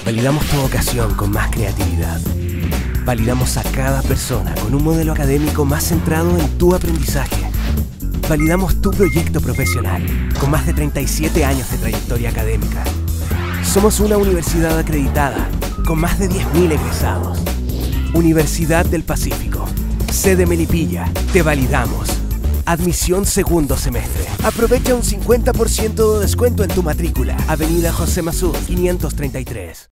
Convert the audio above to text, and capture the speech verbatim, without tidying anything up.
Validamos tu vocación con más creatividad. Validamos a cada persona con un modelo académico más centrado en tu aprendizaje. Validamos tu proyecto profesional con más de treinta y siete años de trayectoria académica. Somos una universidad acreditada con más de diez mil egresados. Universidad del Pacífico, sede Melipilla, te validamos. Admisión segundo semestre. Aprovecha un cincuenta por ciento de descuento en tu matrícula. Avenida José Masús, quinientos treinta y tres.